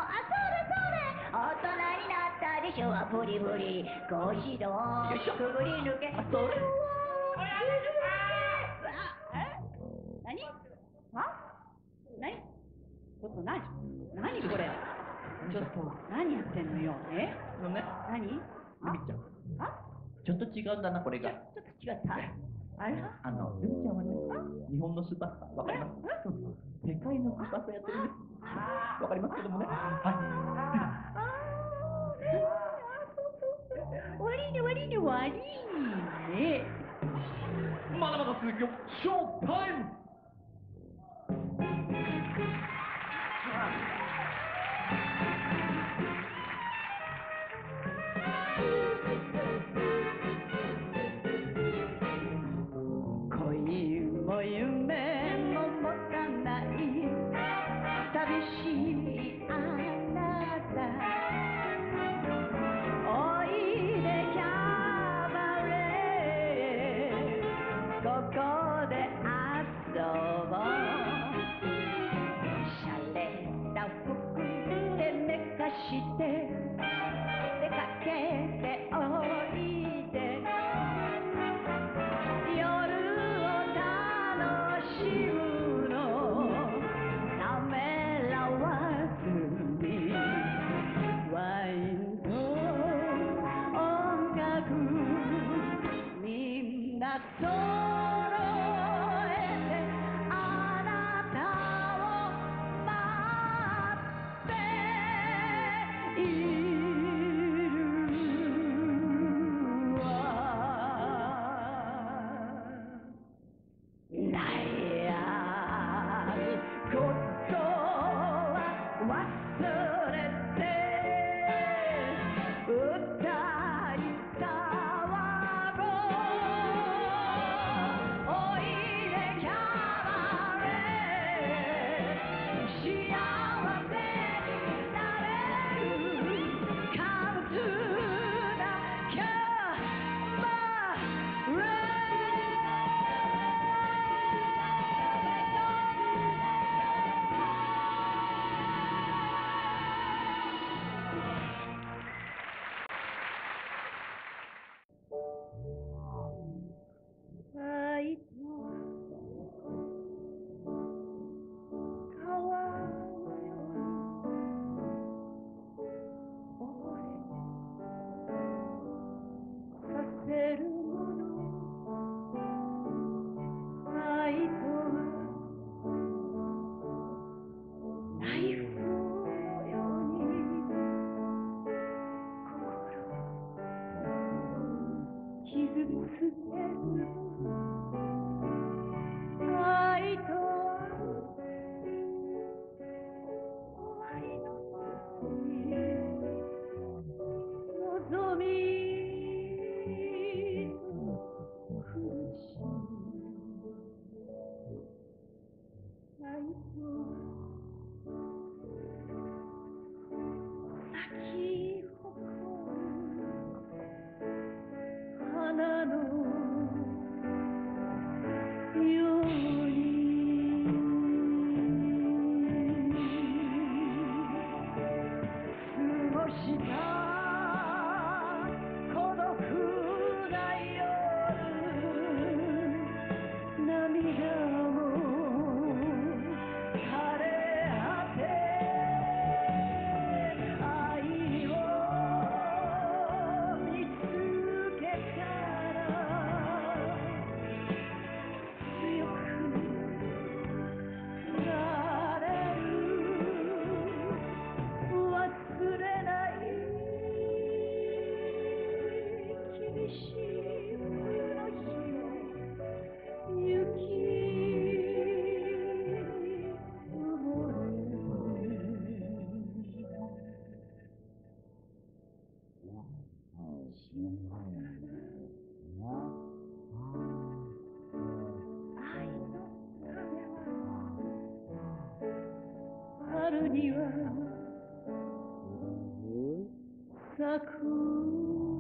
大人になったでしょはブリブリ腰道くぐり抜けそれは何何ちょっと何これちょっと何やってんのよ何ゆみちゃん。ちょっと違うんだな、これが。 ちょっと違ったあれゆみちゃんはね、日本のスーパースター、わかります世界のスーパースターやってるんです。わかりますけどもね。 悪いねまだまだ続きを、ショータイム恋も夢も持たない寂しいあなたおいでキャバレーここで遊ぼうシャレた服で寝かして出かけておいで夜を楽しむのためらわずにワインと音楽みんな揃えてあなたを待っている悩むことは忘れて歌い騒ごうおいでキャバレー幸せになれる Come to the cabaret愛と川のように溺れさせるもの愛とはナイフのように心傷つける愛とは終わりのない望みと苦しみ愛と咲き誇る花のように過ごした孤独な夜涙も枯れ果て愛を見つけたら強くなれる忘れない厳しい冬の日を雪に埋もれ心配愛の種は春には咲く